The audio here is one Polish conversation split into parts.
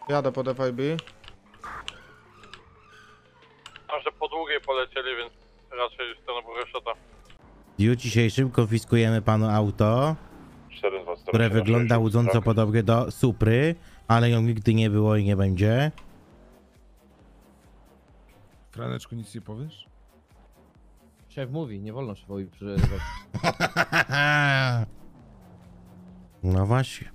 Jadę pod FIB. Może po długiej polecieli, więc raczej w stronę Bureszota. W dniu dzisiejszym konfiskujemy panu auto, które wygląda łudząco podobnie do Supry, ale ją nigdy nie było i nie będzie. Franeczku, nic nie powiesz? Szef mówi, nie wolno szefowi przerywać. No właśnie.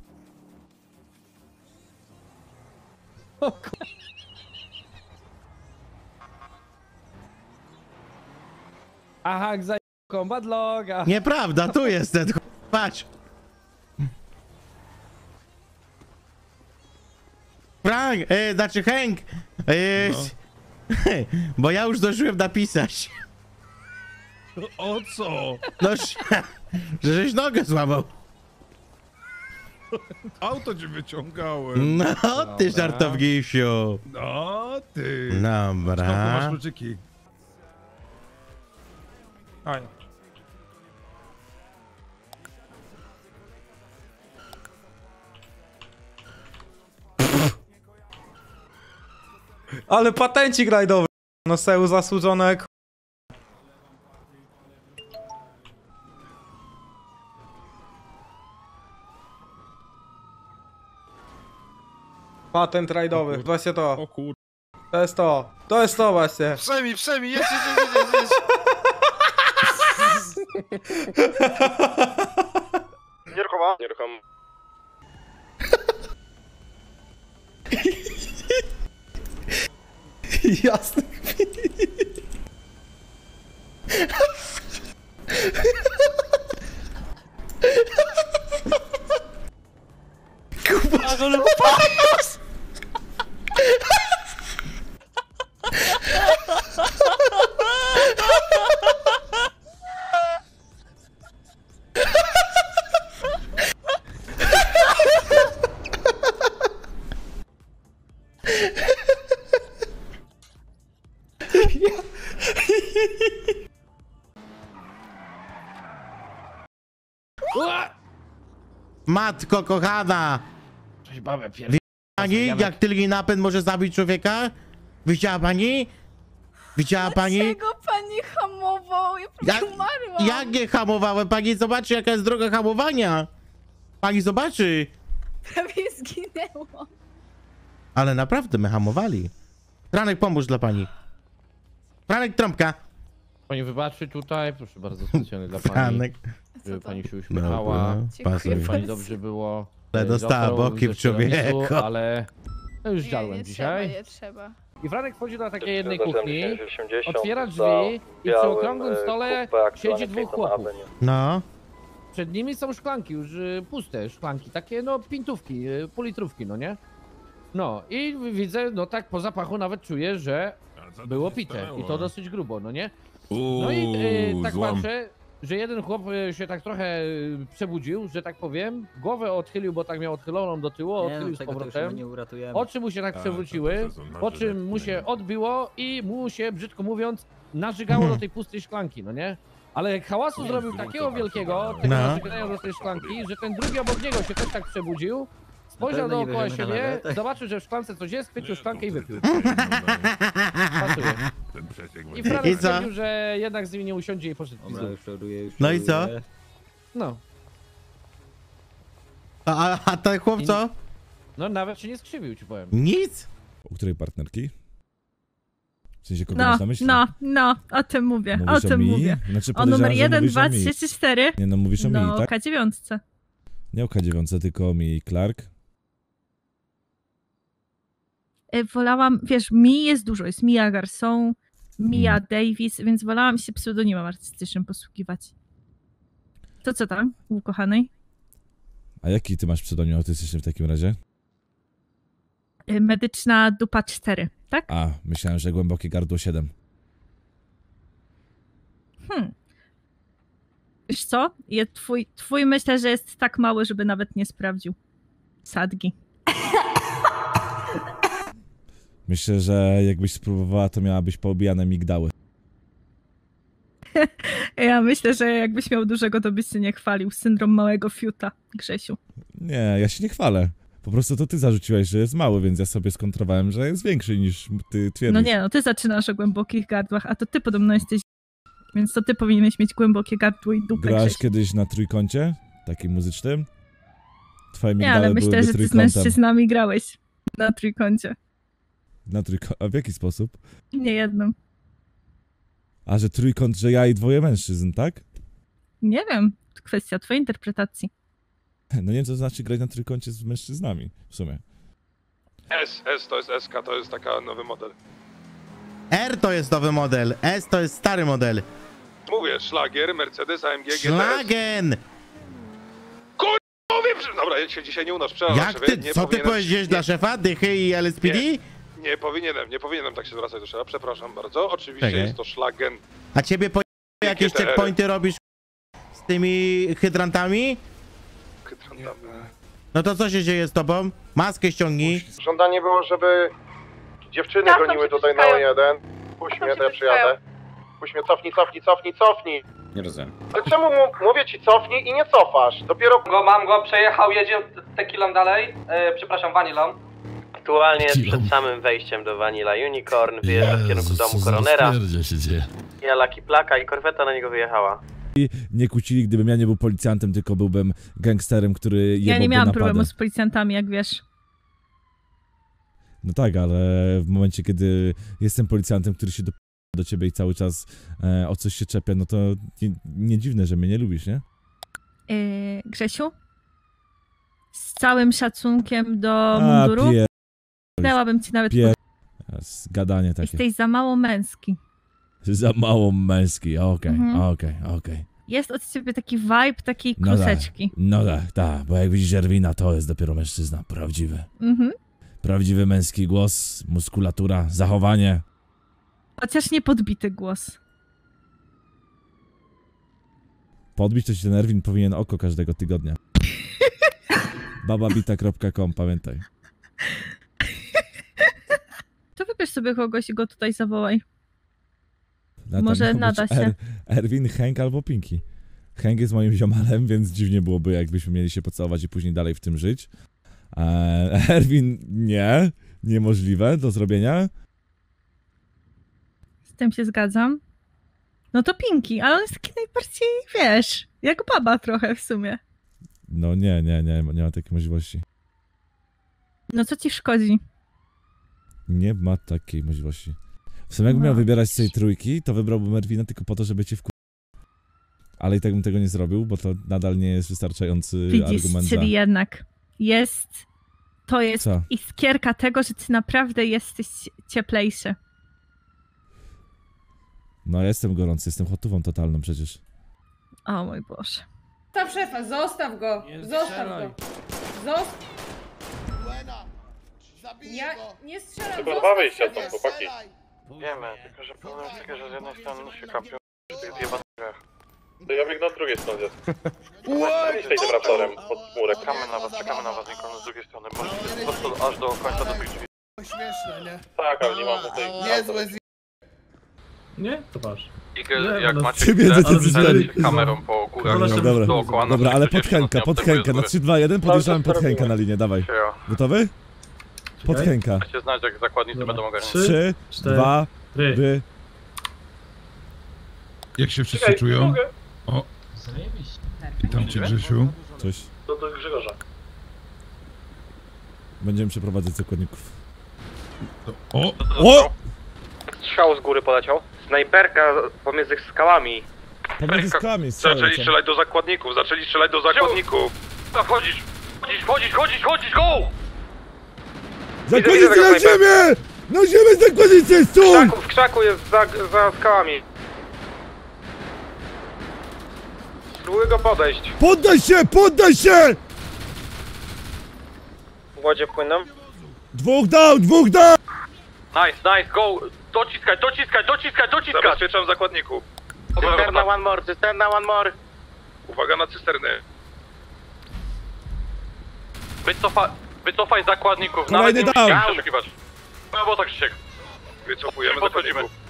Aha, za combat loga. Nieprawda, tu jest ten patrz. Frank, znaczy Hank, bo ja już zdążyłem napisać. O co? No, że żeś nogę złamał. Auto cię wyciągałem. No, ty żartownisiu. No, ty. Dobra. Masz kluczyki. Aj. Ale patencik rajdowy. No seł zasłużone jak... Patent rajdowy, właśnie to. O kur... To jest to. To jest to właśnie. Przemi, jedź. Nieruchomo. Jasne. Matko kochana! Coś babę pierdolę. Pani, jak tylny napęd może zabić człowieka? Widziała pani? Widziała pani? Dlaczego pani hamował? Ja prawie umarłam. Jak nie hamowałem? Pani zobaczy, jaka jest droga hamowania. Pani zobaczy. Prawie zginęłam. Ale naprawdę my hamowali. Franek, pomóż dla pani. Franek, trąbka. Pani wybaczy tutaj, proszę bardzo, specjalnie dla pani. Franek. Żeby pani się uśmiechała. Dziękuję Żeby pani bardzo. dobrze było. Ale dostała Dostał bokiem ze tiramisu, człowieka. Ale no już Nie, dziadłem nie dzisiaj. trzeba, nie trzeba. I Franek wchodzi do takiej jednej kuchni, otwiera drzwi i przy okrągłym stole siedzi dwóch chłopów. No. Przed nimi są szklanki, już puste szklanki, takie no pintówki, półlitrówki, no nie? No i widzę, no tak po zapachu nawet czuję, że było pite i to dosyć grubo, no nie? No i tak patrzę, że jeden chłop się tak trochę przebudził, że tak powiem, głowę odchylił, bo tak miał odchyloną do tyłu, odchylił z powrotem, oczy mu się tak przewróciły, po czym mu się odbiło i mu się, brzydko mówiąc, nażygało do tej pustej szklanki, no nie? Ale jak hałasu zrobił takiego wielkiego, tego nażygania do tej szklanki, że ten drugi obok niego się też tak przebudził, spojrzał dookoła siebie, zobaczył, że w szklance coś jest, chwycił szklankę i wypił. Pasuje. I Franek stwierdził, że jednak z nimi nie usiądzie i poszedł w pizdu. No i co? No. A ten chłop co? No nawet się nie skrzywił, ci powiem. Nic? U której partnerki? W sensie kogo masz na myśli? No, o tym mówię, Mówisz o tym mi? mówię. Znaczy, O numer podejrzewam, że 1, mówisz 2, o mi. 3, 4. Nie no, mówisz o mi, No, tak? K9. Nie o K9, tylko o mi Clark. Wolałam, wiesz, mi jest dużo, jest Mia Garson, Mia Davis, więc wolałam się pseudonimem artystycznym posługiwać. To co tam, u kochanej? A jaki ty masz pseudonim autystyczny w takim razie? Medyczna dupa 4, tak? A, myślałem, że głębokie gardło 7. Wiesz co? Twój myślę, że jest tak mały, żeby nawet nie sprawdził. Sadgi. Myślę, że jakbyś spróbowała, to miałabyś poobijane migdały. Ja myślę, że jakbyś miał dużego, to byś się nie chwalił. Syndrom małego fiuta, Grzesiu. Nie, ja się nie chwalę. Po prostu to ty zarzuciłeś, że jest mały, więc ja sobie skontrowałem, że jest większy niż ty twierdzisz. No nie, no ty zaczynasz o głębokich gardłach, a to ty podobno jesteś... Więc to ty powinieneś mieć głębokie gardło i dupę, Grałeś Grzesiu. kiedyś na trójkącie? Takim muzycznym? Twoje Nie, migdały ale myślę, byłyby że ty z trójkątem. mężczyznami grałeś na trójkącie. A w jaki sposób? Nie jedną. A, że trójkąt, że ja i dwoje mężczyzn, tak? Nie wiem, to kwestia twojej interpretacji. No nie wiem, co znaczy grać na trójkącie z mężczyznami, w sumie. S to jest SK, to jest taka nowy model. R to jest nowy model, S to jest stary model. Mówię, szlagier, Mercedes, AMG, GTS. Szlagen! Dobra, ja się dzisiaj nie unosz, przepraszam. Jak ty, co ty powiedziałeś dla szefa? Dychy i LSPD? Nie powinienem tak się zwracać do szefa, przepraszam bardzo. Oczywiście Czekaj. jest to szlagen. A ciebie jakieś GTR. checkpointy robisz z tymi hydrantami? No to co się dzieje z tobą? Maskę ściągnij. Żądanie było, żeby dziewczyny Tak, goniły tam się tutaj na ściskają. O1. Puść mnie, to ja przyjadę. Puść mnie, cofnij. Nie rozumiem. Ale czemu mówię ci cofnij i nie cofasz? Dopiero... Mam go, przejechał, jedzie tequilą dalej, przepraszam, vanilą. Aktualnie jest przed samym wejściem do Vanilla Unicorn, wyjeżdża w kierunku domu koronera. Ja Lucky Plaka i korweta na niego wyjechała. I nie kłócili, gdybym ja nie był policjantem, tylko byłbym gangsterem, który jebałby Ja nie miałam napady. problemu z policjantami, jak wiesz. No tak, ale w momencie, kiedy jestem policjantem, który się do ciebie i cały czas o coś się czepia, no to nie dziwne, że mnie nie lubisz, nie? Grzesiu? Z całym szacunkiem do munduru, dałabym ci nawet Gadanie takie. Jesteś za mało męski. Za mało męski, okej. Jest od ciebie taki vibe takiej kluseczki. No tak, bo jak widzisz Erwina, to jest dopiero mężczyzna, prawdziwy. Prawdziwy męski głos, muskulatura, zachowanie. Chociaż nie podbity głos. Podbić to ci ten Erwin powinien oko każdego tygodnia. bababita.com, pamiętaj. To wybierz sobie kogoś i go tutaj zawołaj. Tam Może miał nada być się. Erwin, Hank albo Pinky. Hank jest moim ziomalem, więc dziwnie byłoby, jakbyśmy mieli się pocałować i później dalej w tym żyć. Erwin nie. Niemożliwe do zrobienia. Z tym się zgadzam. No to Pinky, ale on jest taki najbardziej, wiesz, jak baba trochę w sumie. No nie ma takiej możliwości. No co ci szkodzi? Nie ma takiej możliwości. W sumie jakbym miał wybierać z tej trójki, to wybrałbym Erwina tylko po to, żeby cię ale i tak bym tego nie zrobił, bo to nadal nie jest wystarczający argument czyli za... jednak to jest Co? iskierka tego, że ty naprawdę jesteś cieplejszy. No ja jestem gorący, jestem hotową totalną przecież. O mój Boże. Zostaw szefa, zostaw go! Zostaw go! Ja nie strzelam, Tylko zostaw dwa wyjścia szefa. są, chłopaki. Wiemy, tylko że problem jest taki, że z jednej strony się kapią w tych zjebanych grach. To ja biegnę od drugiej strony. Jesteś tym raptorem pod murek. Czekamy na was, Nikon, z drugiej strony. Możecie po prostu aż do końca do tych drzwi. Śmieszne, nie? Tak, ale nie mam tutaj... Niezłe Nie? To patrz. Igel, jak macie Ty wiedzę, co ty strzelać kamerą po górach No, dobra, dookoła. dobra, ale pod Henka, na trzy. 3, 2, 1 podjeżdżamy pod Henka na linię, dawaj. Gotowy? Pod Henka. Chcecie znać, jak zakładnicy będą ogarniać. 3, 2, 3. Jak się wszyscy czują? O, witam cię, Grzesiu. Cześć. To do Grzegorza. Będziemy przeprowadzać zakładników. O! Strzał z góry poleciał. Snajperka pomiędzy skałami. Pomiędzy skałami Zaczęli strzelać do zakładników, Wchodzić, go! Zakładnicy na ziemię! Na ziemię zakładnicy, stój! W krzaku jest za skałami. Spróbuj go podejść. Poddaj się! Łodzie płyną. Dwóch down! Nice, go! Dociskaj! Zabezpieczam zakładników. Cysterna one more. Uwaga na cysterny. Wycofaj zakładników. Kolejny Nawet nie down. musisz przeszukiwać. No bo tak Krzysiek. Wycofujemy zakładników.